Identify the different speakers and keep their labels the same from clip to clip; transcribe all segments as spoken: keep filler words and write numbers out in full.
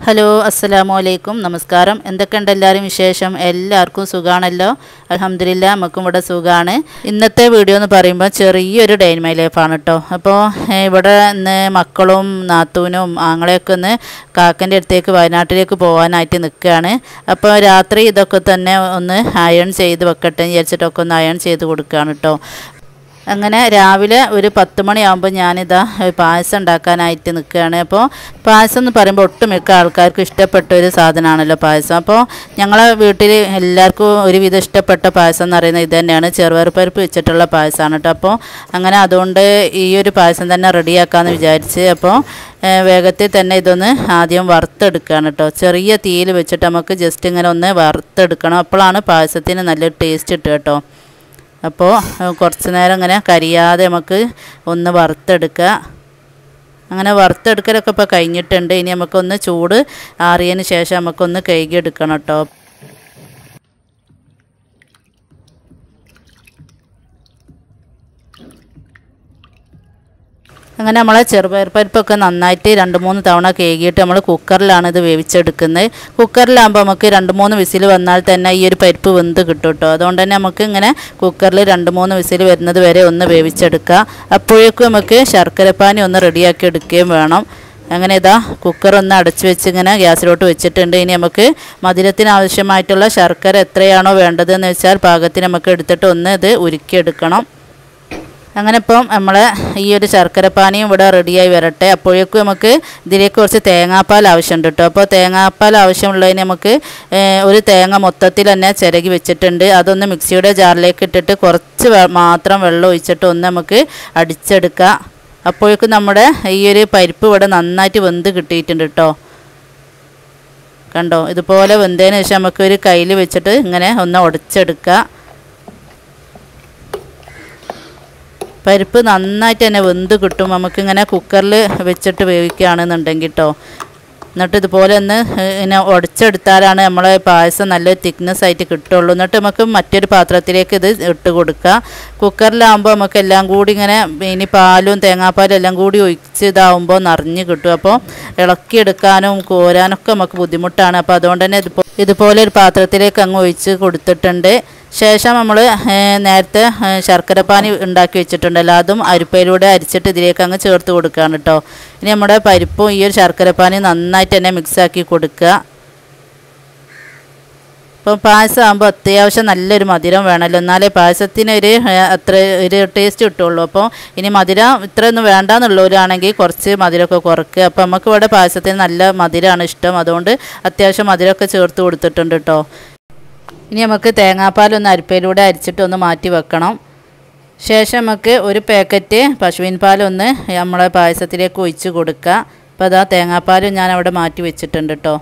Speaker 1: Hello അസ്സലാമു അലൈക്കും നമസ്കാരം. എന്തൊക്കെയുണ്ട് എല്ലാവരും വിശേഷം? എല്ലാവർക്കും സുഖമാണല്ലോ? അൽഹംദുലില്ലാ നമുക്കും ഇവിടെ സുഖമാണ്. ഇന്നത്തെ വീഡിയോ എന്ന് പറയുമ്പോൾ ചെറിയൊരു ഡേ ഇൻ മൈ ലൈഫാണ് കേട്ടോ. അപ്പോൾ ഇവിടെ ഇന്ന് മക്കളും നാത്തൂനും ആങ്ങളെയൊക്കെ ഒന്ന് കാക്കൻ്റെ അടുത്തേക്ക് വയനാട്ടിലേക്ക് പോകാനായിട്ട് നിൽക്കുകയാണ്. അപ്പോൾ രാത്രി ഇതൊക്കെ തന്നെ ഒന്ന് അയൺ ചെയ്ത് വെക്കട്ടെ എന്ന് വിചാരിച്ചിട്ടൊക്കെ ഒന്ന് അയൺ ചെയ്ത് കൊടുക്കുകയാണ് കേട്ടോ. അങ്ങനെ രാവിലെ ഒരു പത്ത് മണിയാകുമ്പോൾ ഞാനിതാ പായസം ഉണ്ടാക്കാനായിട്ട് നിൽക്കുകയാണ്. അപ്പോൾ പായസം എന്ന് പറയുമ്പോൾ ഒട്ടുമിക്ക ആൾക്കാർക്ക് ഇഷ്ടപ്പെട്ട ഒരു സാധനമാണല്ലോ പായസം. അപ്പോൾ ഞങ്ങളെ വീട്ടിൽ എല്ലാവർക്കും ഒരുവിധം ഇഷ്ടപ്പെട്ട പായസം എന്ന് പറയുന്നത് ഇത് തന്നെയാണ്, ചെറുപയറുപരിപ്പ് വെച്ചിട്ടുള്ള പായസമാണ് കേട്ടോ. അപ്പോൾ അങ്ങനെ അതുകൊണ്ട് ഈ ഒരു പായസം തന്നെ റെഡിയാക്കാമെന്ന് വിചാരിച്ച് അപ്പോൾ വേഗത്തിൽ തന്നെ ഇതൊന്ന് ആദ്യം വറുത്തെടുക്കുകയാണ് കേട്ടോ. ചെറിയ തീയിൽ വെച്ചിട്ട് നമുക്ക് ജസ്റ്റ് ഇങ്ങനെ ഒന്ന് വറുത്തെടുക്കണം, അപ്പോഴാണ് പായസത്തിന് നല്ലൊരു ടേസ്റ്റ് കിട്ടുക കേട്ടോ. അപ്പോൾ കുറച്ച് നേരം ഇങ്ങനെ കരിയാതെ നമുക്ക് ഒന്ന് വറുത്തെടുക്കുക. അങ്ങനെ വറുത്തെടുക്കലൊക്കെ ഇപ്പോൾ കഴിഞ്ഞിട്ടുണ്ട്. ഇനി നമുക്കൊന്ന് ചൂട് ആറിയതിന് ശേഷം നമുക്കൊന്ന് കഴുകിയെടുക്കണം കേട്ടോ. അങ്ങനെ നമ്മളെ ചെറുപയർ പരിപ്പൊക്കെ നന്നായിട്ട് രണ്ട് മൂന്ന് തവണ കഴുകിയിട്ട് നമ്മൾ കുക്കറിലാണ് ഇത് വേവിച്ചെടുക്കുന്നത്. കുക്കറിലാകുമ്പോൾ നമുക്ക് രണ്ട് മൂന്ന് വിസിൽ വന്നാൽ തന്നെ ഈ ഒരു പരിപ്പ് വെന്ത് കിട്ടും കേട്ടോ. അതുകൊണ്ട് തന്നെ നമുക്ക് ഇങ്ങനെ കുക്കറിൽ രണ്ട് മൂന്ന് വിസിൽ വരുന്നത് വരെ ഒന്ന് വേവിച്ചെടുക്കുക. അപ്പോഴേക്കും നമുക്ക് ശർക്കരപ്പാനി ഒന്ന് റെഡിയാക്കി എടുക്കുകയും വേണം. അങ്ങനെ ഇതാ കുക്കർ ഒന്ന് അടച്ചു വെച്ച് ഇങ്ങനെ ഗ്യാസിലോട്ട് വെച്ചിട്ടുണ്ട്. ഇനി നമുക്ക് മധുരത്തിന് ആവശ്യമായിട്ടുള്ള ശർക്കര എത്രയാണോ വേണ്ടതെന്ന് വെച്ചാൽ പാകത്തിന് നമുക്ക് എടുത്തിട്ട് ഒന്ന് ഇത് ഉരുക്കിയെടുക്കണം. അങ്ങനെ ഇപ്പം നമ്മൾ ഈ ഒരു ശർക്കരപ്പാനിയും ഇവിടെ റെഡിയായി വരട്ടെ. അപ്പോഴേക്കും നമുക്ക് ഇതിലേക്ക് കുറച്ച് തേങ്ങാപ്പാൽ ആവശ്യമുണ്ട് കേട്ടോ. അപ്പോൾ തേങ്ങാപ്പാൽ ആവശ്യമുള്ളതിന് നമുക്ക് ഒരു തേങ്ങ മൊത്തത്തിൽ തന്നെ ചിരകി വെച്ചിട്ടുണ്ട്. അതൊന്ന് മിക്സിയുടെ ജാറിലേക്ക് ഇട്ടിട്ട് കുറച്ച് മാത്രം വെള്ളം ഒഴിച്ചിട്ട് ഒന്ന് നമുക്ക് അടിച്ചെടുക്കുക. അപ്പോഴേക്കും നമ്മുടെ ഈ ഒരു പരിപ്പ് ഇവിടെ നന്നായിട്ട് വെന്ത് കിട്ടിയിട്ടുണ്ട് കേട്ടോ. കണ്ടോ, ഇതുപോലെ വെന്തതിന് ശേഷം നമുക്കൊരു കയ്യിൽ വെച്ചിട്ട് ഇങ്ങനെ ഒന്ന് ഉടച്ചെടുക്കുക. പരിപ്പ് നന്നായിട്ട് തന്നെ വെന്ത് കിട്ടും നമുക്കിങ്ങനെ കുക്കറിൽ വെച്ചിട്ട് വേവിക്കുകയാണെന്നുണ്ടെങ്കിൽ കേട്ടോ. എന്നിട്ട് ഇതുപോലെ ഒന്ന് ഇങ്ങനെ ഉടച്ചെടുത്താലാണ് നമ്മളെ പായസം നല്ലൊരു തിക്നെസ് ആയിട്ട് കിട്ടുള്ളൂ. എന്നിട്ട് നമുക്ക് മറ്റൊരു പാത്രത്തിലേക്ക് ഇത് ഇട്ട് കൊടുക്കുക. കുക്കറിലാകുമ്പോൾ നമുക്ക് എല്ലാം കൂടി ഇങ്ങനെ ഇനി പാലും തേങ്ങാപ്പാലും എല്ലാം കൂടി ഒഴിച്ച് ഇതാവുമ്പോൾ നിറഞ്ഞ് കിട്ടും. അപ്പോൾ ഇളക്കിയെടുക്കാനും കോരാനൊക്കെ നമുക്ക് ബുദ്ധിമുട്ടാണ്. അപ്പോൾ അതുകൊണ്ട് തന്നെ ഇതുപോലെ ഇതുപോലെ ഒരു പാത്രത്തിലേക്ക് അങ്ങ് ഒഴിച്ച് കൊടുത്തിട്ടുണ്ട്. ശേഷം നമ്മൾ നേരത്തെ ശർക്കരപ്പാനി ഉണ്ടാക്കി വെച്ചിട്ടുണ്ടല്ലോ, അതും അരിപ്പയിലൂടെ അരിച്ചിട്ട് ഇതിലേക്ക് അങ്ങ് ചേർത്ത് കൊടുക്കുകയാണ് കേട്ടോ. ഇനി നമ്മുടെ പരിപ്പും ഈ ഒരു ശർക്കരപ്പാനി നന്നായിട്ട് തന്നെ മിക്സാക്കി കൊടുക്കുക. ഇപ്പം പായസം ആകുമ്പോൾ അത്യാവശ്യം നല്ലൊരു മധുരം വേണമല്ലോ, എന്നാലേ പായസത്തിനൊരു അത്ര ഒരു ടേസ്റ്റ് കിട്ടുള്ളൂ. അപ്പോൾ ഇനി മധുരം ഇത്രയൊന്നും വേണ്ടാന്നുള്ളവരാണെങ്കിൽ കുറച്ച് മധുരമൊക്കെ കുറയ്ക്കുക. അപ്പോൾ നമുക്ക് ഇവിടെ പായസത്തിന് നല്ല മധുരമാണ് ഇഷ്ടം, അതുകൊണ്ട് അത്യാവശ്യം മധുരമൊക്കെ ചേർത്ത് കൊടുത്തിട്ടുണ്ട് കേട്ടോ. ഇനി നമുക്ക് തേങ്ങാപ്പാലൊന്ന് അരിപ്പയിലൂടെ അരിച്ചിട്ട് ഒന്ന് മാറ്റി വെക്കണം. ശേഷം നമുക്ക് ഒരു പാക്കറ്റ് പശുവിൻ പാലൊന്ന് നമ്മളെ പായസത്തിലേക്ക് ഒഴിച്ച് കൊടുക്കുക. അപ്പോൾ അതാ തേങ്ങാപ്പാലും ഞാൻ അവിടെ മാറ്റി വെച്ചിട്ടുണ്ട് കേട്ടോ.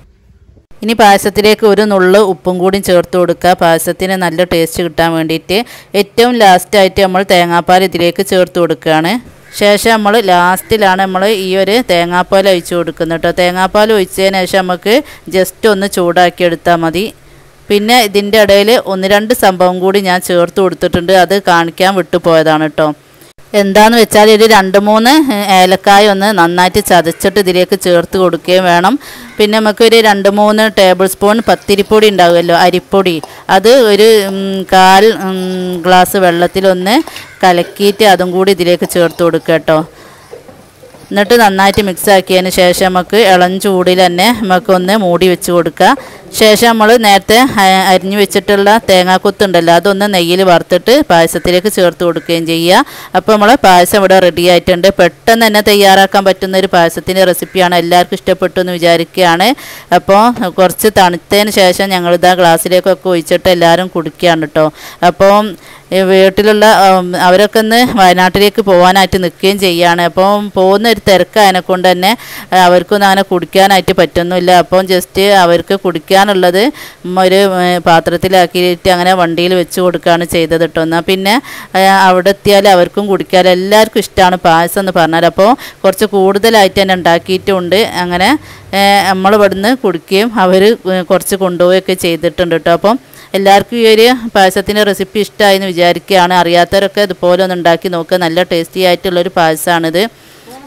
Speaker 1: ഇനി പായസത്തിലേക്ക് ഒരു നുള്ള് ഉപ്പും കൂടി ചേർത്ത് കൊടുക്കുക, പായസത്തിന് നല്ല ടേസ്റ്റ് കിട്ടാൻ വേണ്ടിയിട്ട്. ഏറ്റവും ലാസ്റ്റായിട്ട് നമ്മൾ തേങ്ങാപ്പാൽ ഇതിലേക്ക് ചേർത്ത് കൊടുക്കുകയാണ്. ശേഷം നമ്മൾ ലാസ്റ്റിലാണ് നമ്മൾ ഈ ഒരു തേങ്ങാപ്പാൽ ഒഴിച്ച് കൊടുക്കുന്നത് കേട്ടോ. തേങ്ങാപ്പാൽ ഒഴിച്ചതിന് ശേഷം നമുക്ക് ജസ്റ്റ് ഒന്ന് ചൂടാക്കി എടുത്താൽ മതി. പിന്നെ ഇതിൻ്റെ ഇടയിൽ ഒന്ന് രണ്ട് സംഭവം കൂടി ഞാൻ ചേർത്ത് കൊടുത്തിട്ടുണ്ട്, അത് കാണിക്കാൻ വിട്ടുപോയതാണ് കേട്ടോ. എന്താണെന്ന് വെച്ചാൽ ഒരു രണ്ട് മൂന്ന് ഏലക്കായ ഒന്ന് നന്നായിട്ട് ചതച്ചിട്ട് ഇതിലേക്ക് ചേർത്ത് കൊടുക്കുകയും വേണം. പിന്നെ നമുക്കൊരു രണ്ട് മൂന്ന് ടേബിൾ സ്പൂൺ പത്തിരിപ്പൊടി ഉണ്ടാവുമല്ലോ, അരിപ്പൊടി, അത് ഒരു കാൽ ഗ്ലാസ് വെള്ളത്തിലൊന്ന് കലക്കിയിട്ട് അതും കൂടി ഇതിലേക്ക് ചേർത്ത് കൊടുക്കുക കേട്ടോ. എന്നിട്ട് നന്നായിട്ട് മിക്സ് ആക്കിയതിന് ശേഷം നമുക്ക് ഇളം ചൂടിൽ തന്നെ നമുക്കൊന്ന് മൂടി വെച്ച് കൊടുക്കുക. ശേഷം നമ്മൾ നേരത്തെ അരിഞ്ഞു വെച്ചിട്ടുള്ള തേങ്ങാക്കൊത്തുണ്ടല്ലോ, അതൊന്ന് നെയ്യിൽ വറുത്തിട്ട് പായസത്തിലേക്ക് ചേർത്ത് കൊടുക്കുകയും ചെയ്യുക. അപ്പോൾ നമ്മൾ പായസം ഇവിടെ റെഡി ആയിട്ടുണ്ട്. പെട്ടെന്ന് തന്നെ തയ്യാറാക്കാൻ പറ്റുന്ന ഒരു പായസത്തിൻ്റെ റെസിപ്പിയാണ്, എല്ലാവർക്കും ഇഷ്ടപ്പെട്ടു എന്ന് വിചാരിക്കുകയാണ്. അപ്പോൾ കുറച്ച് തണുത്തതിന് ശേഷം ഞങ്ങളിതാ ഗ്ലാസ്സിലേക്കൊക്കെ ഒഴിച്ചിട്ട് എല്ലാവരും കുടിക്കുകയാണ് കേട്ടോ. അപ്പോൾ വീട്ടിലുള്ള അവരൊക്കെ ഒന്ന് വയനാട്ടിലേക്ക് പോകാനായിട്ട് നിൽക്കുകയും ചെയ്യുകയാണ്. അപ്പം പോകുന്ന ഒരു തിരക്കായതിനെ കൊണ്ട് തന്നെ അവർക്കൊന്നും അങ്ങനെ കുടിക്കാനായിട്ട് പറ്റുന്നില്ല. അപ്പം ജസ്റ്റ് അവർക്ക് കുടിക്കാനുള്ളത് ഒരു പാത്രത്തിലാക്കിയിട്ട് അങ്ങനെ വണ്ടിയിൽ വെച്ച് കൊടുക്കുകയാണ് ചെയ്തത് കേട്ടോ. എന്നാൽ പിന്നെ അവിടെ എത്തിയാൽ അവർക്കും കുടിക്കാൻ എല്ലാവർക്കും ഇഷ്ടമാണ് പായസം എന്ന് പറഞ്ഞാൽ. അപ്പോൾ കുറച്ച് കൂടുതലായിട്ട് തന്നെ ഉണ്ടാക്കിയിട്ടുമുണ്ട്. അങ്ങനെ നമ്മൾ ഇവിടുന്ന് കുടിക്കുകയും അവർ കുറച്ച് കൊണ്ടുപോവുകയൊക്കെ ചെയ്തിട്ടുണ്ട് കേട്ടോ. അപ്പം എല്ലാവർക്കും ഈ ഒരു പായസത്തിൻ്റെ റെസിപ്പി ഇഷ്ടമായി എന്ന് വിചാരിക്കുകയാണ്. അറിയാത്തവരൊക്കെ ഇതുപോലെ ഒന്ന് ഉണ്ടാക്കി നോക്കുക, നല്ല ടേസ്റ്റി ആയിട്ടുള്ളൊരു പായസമാണിത്.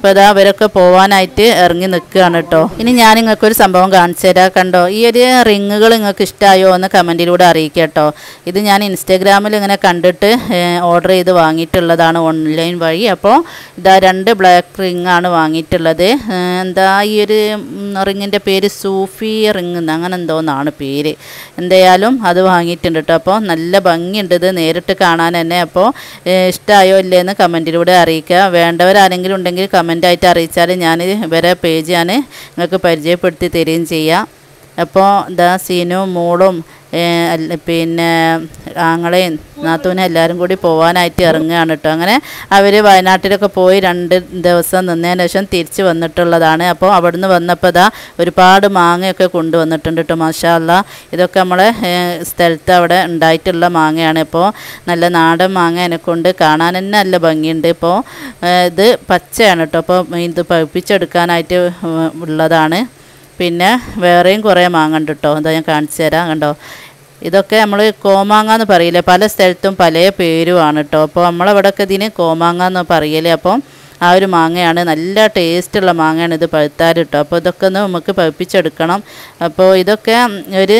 Speaker 1: അപ്പോൾ ഇതാ അവരൊക്കെ പോകാനായിട്ട് ഇറങ്ങി നിൽക്കുകയാണ് കേട്ടോ. ഇനി ഞാൻ നിങ്ങൾക്കൊരു സംഭവം കാണിച്ചു തരാം. കണ്ടോ, ഈ ഒരു റിങ്ങുകൾ നിങ്ങൾക്ക് ഇഷ്ടമായോ എന്ന് കമൻറ്റിലൂടെ അറിയിക്കുക കേട്ടോ. ഇത് ഞാൻ ഇൻസ്റ്റാഗ്രാമിൽ ഇങ്ങനെ കണ്ടിട്ട് ഓർഡർ ചെയ്ത് വാങ്ങിയിട്ടുള്ളതാണ് ഓൺലൈൻ വഴി. അപ്പോൾ ഇതാ രണ്ട് ബ്ലാക്ക് റിങ് ആണ് വാങ്ങിയിട്ടുള്ളത്. എന്താ ഈ ഒരു റിങ്ങിൻ്റെ പേര് സൂഫി റിങ് അങ്ങനെ എന്തോന്നാണ് പേര്. എന്തായാലും അത് വാങ്ങിയിട്ടുണ്ട് കേട്ടോ. അപ്പോൾ നല്ല ഭംഗിയുണ്ട് ഇത് നേരിട്ട് കാണാൻ തന്നെ. അപ്പോൾ ഇഷ്ടമായോ ഇല്ലേന്ന് കമൻറ്റിലൂടെ അറിയിക്കുക. വേണ്ടവരാരെങ്കിലും ഉണ്ടെങ്കിൽ കമൻറ്റായിട്ട് അറിയിച്ചാൽ ഞാൻ ഇവരെ പേജ് ഞാൻ നിങ്ങൾക്ക് പരിചയപ്പെടുത്തി തരികയും ചെയ്യാം. അപ്പോൾ ഇതാ സീനും മോളും പിന്നെ ആങ്ങളെയും നാത്തൂനും എല്ലാവരും കൂടി പോകാനായിട്ട് ഇറങ്ങുകയാണ് കേട്ടോ. അങ്ങനെ അവർ വയനാട്ടിലൊക്കെ പോയി രണ്ട് ദിവസം നിന്നതിന് ശേഷം തിരിച്ച് വന്നിട്ടുള്ളതാണ്. അപ്പോൾ അവിടുന്ന് വന്നപ്പോൾ ഇതാ ഒരുപാട് മാങ്ങയൊക്കെ കൊണ്ടുവന്നിട്ടുണ്ട് കേട്ടോ. മാഷാ അല്ലാ, ഇതൊക്കെ നമ്മളെ സ്ഥലത്ത് അവിടെ ഉണ്ടായിട്ടുള്ള മാങ്ങയാണ്. ഇപ്പോൾ നല്ല നാടൻ മാങ്ങ എന്നെക്കൊണ്ട് കാണാൻ തന്നെ നല്ല ഭംഗിയുണ്ട്. ഇപ്പോൾ ഇത് പച്ചയാണ് കേട്ടോ. അപ്പോൾ ഇത് പഴുപ്പിച്ചെടുക്കാനായിട്ട് ഉള്ളതാണ്. പിന്നെ വേറെയും കുറേ മാങ്ങ ഉണ്ട് കേട്ടോ. അതാ ഞാൻ കാണിച്ചു തരാം. കണ്ടോ, ഇതൊക്കെ നമ്മൾ കോമാങ്ങ എന്ന് പറയില്ലേ, പല സ്ഥലത്തും പല പേരുമാണ് കേട്ടോ. അപ്പോൾ നമ്മളവിടെയൊക്കെ ഇതിന് കോമാങ്ങ എന്ന് പറയല്. അപ്പം ആ ഒരു മാങ്ങയാണ്, നല്ല ടേസ്റ്റുള്ള മാങ്ങയാണ് ഇത് പഴുത്താൽ കേട്ടോ. അപ്പോൾ ഇതൊക്കെ ഒന്ന് നമുക്ക് പഴുപ്പിച്ചെടുക്കണം. അപ്പോൾ ഇതൊക്കെ ഒരു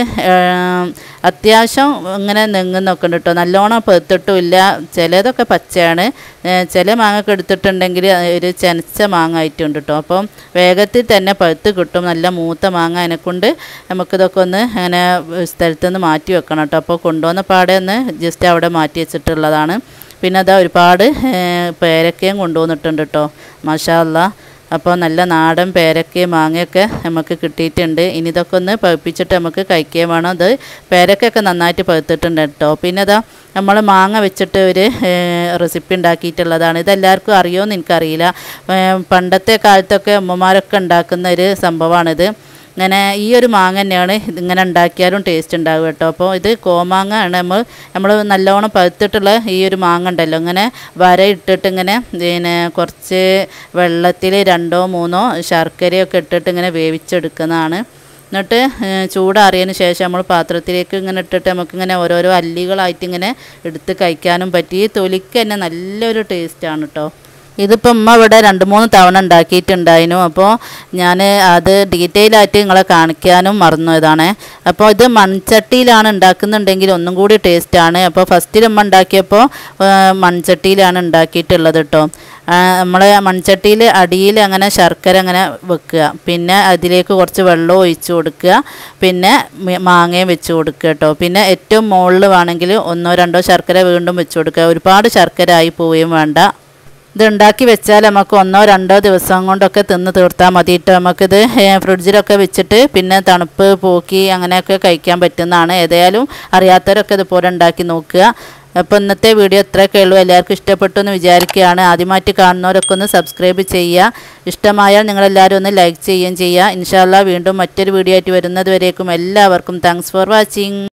Speaker 1: അത്യാവശ്യം ഇങ്ങനെ നെങ്ങുന്നൊക്കെ ഉണ്ട് കേട്ടോ. നല്ലോണം പഴുത്തിട്ടും ഇല്ല. ചിലതൊക്കെ പച്ചയാണ്. ചില മാങ്ങയൊക്കെ എടുത്തിട്ടുണ്ടെങ്കിൽ ഒരു ചെനച്ച മാങ്ങ ആയിട്ടുണ്ട് കേട്ടോ. അപ്പം വേഗത്തിൽ തന്നെ പഴുത്ത് കിട്ടും. നല്ല മൂത്ത മാങ്ങ അതിനെക്കൊണ്ട് നമുക്കിതൊക്കെ ഒന്ന് അങ്ങനെ സ്ഥലത്തുനിന്ന് മാറ്റി വെക്കണം കേട്ടോ. അപ്പോൾ കൊണ്ടുവന്ന പാടെ ഒന്ന് ജസ്റ്റ് അവിടെ മാറ്റി വെച്ചിട്ടുള്ളതാണ്. പിന്നെ അതാ ഒരുപാട് പേരക്കയും കൊണ്ടുവന്നിട്ടുണ്ട് കേട്ടോ. മാഷാ അല്ലാ. അപ്പോൾ നല്ല നാടൻ പേരക്കയും മാങ്ങയൊക്കെ നമുക്ക് കിട്ടിയിട്ടുണ്ട്. ഇനി ഇതൊക്കെ ഒന്ന് പഴുപ്പിച്ചിട്ട് നമുക്ക് കഴിക്കുകയും വേണം. അത് പേരക്കയൊക്കെ നന്നായിട്ട് പഴുത്തിട്ടുണ്ട് കേട്ടോ. പിന്നെ അതാ നമ്മൾ മാങ്ങ വെച്ചിട്ട് ഒരു റെസിപ്പി ഉണ്ടാക്കിയിട്ടുള്ളതാണ്. ഇതെല്ലാവർക്കും അറിയുമോ എന്ന് എനിക്കറിയില്ല. പണ്ടത്തെ കാലത്തൊക്കെ അമ്മമാരൊക്കെ ഉണ്ടാക്കുന്ന ഒരു സംഭവമാണിത്. ഇങ്ങനെ ഈ ഒരു മാങ്ങ തന്നെയാണ് ഇതിങ്ങനെ ഉണ്ടാക്കിയാലും ടേസ്റ്റ് ഉണ്ടാകും കേട്ടോ. അപ്പോൾ ഇത് കോമാങ്ങ ആണ്. നമ്മൾ നമ്മൾ നല്ലോണം പഴുത്തിട്ടുള്ള ഈ ഒരു മാങ്ങ ഉണ്ടല്ലോ, ഇങ്ങനെ വര ഇട്ടിട്ട് ഇങ്ങനെ പിന്നെ കുറച്ച് വെള്ളത്തിൽ രണ്ടോ മൂന്നോ ശർക്കരയൊക്കെ ഇട്ടിട്ട് ഇങ്ങനെ വേവിച്ചെടുക്കുന്നതാണ്. എന്നിട്ട് ചൂടാറിയതിന് ശേഷം നമ്മൾ പാത്രത്തിലേക്ക് ഇങ്ങനെ ഇട്ടിട്ട് നമുക്കിങ്ങനെ ഓരോരോ അല്ലികളായിട്ട് ഇങ്ങനെ എടുത്ത് കഴിക്കാനും പറ്റി. ഈ തൊലിക്ക് തന്നെ നല്ലൊരു ടേസ്റ്റാണ് കേട്ടോ. ഇതിപ്പോൾ ഉമ്മ ഇവിടെ രണ്ട് മൂന്ന് തവണ ഉണ്ടാക്കിയിട്ടുണ്ടായിരുന്നു. അപ്പോൾ ഞാൻ അത് ഡീറ്റെയിൽ ആയിട്ട് നിങ്ങളെ കാണിക്കാനും മറന്നതാണ്. അപ്പോൾ ഇത് മൺചട്ടിയിലാണ് ഉണ്ടാക്കുന്നുണ്ടെങ്കിൽ ഒന്നും കൂടി ടേസ്റ്റാണ്. അപ്പോൾ ഫസ്റ്റിൽ ഉമ്മ ഉണ്ടാക്കിയപ്പോൾ മൺചട്ടിയിലാണ് ഉണ്ടാക്കിയിട്ടുള്ളത് കേട്ടോ. നമ്മൾ മൺചട്ടിയിൽ അടിയിൽ അങ്ങനെ ശർക്കര അങ്ങനെ വെക്കുക. പിന്നെ അതിലേക്ക് കുറച്ച് വെള്ളം ഒഴിച്ച് കൊടുക്കുക. പിന്നെ മാങ്ങയും വെച്ച് കൊടുക്കുക കേട്ടോ. പിന്നെ ഏറ്റവും മുകളിൽ വേണമെങ്കിൽ ഒന്നോ രണ്ടോ ശർക്കര വീണ്ടും വെച്ച് കൊടുക്കുക. ഒരുപാട് ശർക്കര ആയി പോവുകയും വേണ്ട. ഇത് ഉണ്ടാക്കി വെച്ചാൽ നമുക്ക് ഒന്നോ രണ്ടോ ദിവസം കൊണ്ടൊക്കെ തിന്ന് തീർത്താൽ മതി കേട്ടോ. നമുക്കിത് ഫ്രിഡ്ജിലൊക്കെ വെച്ചിട്ട് പിന്നെ തണുപ്പ് പോക്കി അങ്ങനെയൊക്കെ കഴിക്കാൻ പറ്റുന്നതാണ്. ഏതായാലും അറിയാത്തവരൊക്കെ ഇതുപോലെ ഉണ്ടാക്കി നോക്കുക. അപ്പോൾ ഇന്നത്തെ വീഡിയോ ഇത്രയൊക്കെ ഉള്ളൂ. എല്ലാവർക്കും ഇഷ്ടപ്പെട്ടു എന്ന് വിചാരിക്കുകയാണ്. ആദ്യമായിട്ട് കാണുന്നവരൊക്കെ ഒന്ന് സബ്സ്ക്രൈബ് ചെയ്യുക. ഇഷ്ടമായാൽ നിങ്ങളെല്ലാവരും ഒന്ന് ലൈക്ക് ചെയ്യുകയും ചെയ്യുക. ഇൻഷാ അല്ലാഹ് വീണ്ടും മറ്റൊരു വീഡിയോ ആയിട്ട് വരുന്നത് വരേക്കും എല്ലാവർക്കും താങ്ക്സ് ഫോർ വാച്ചിങ്.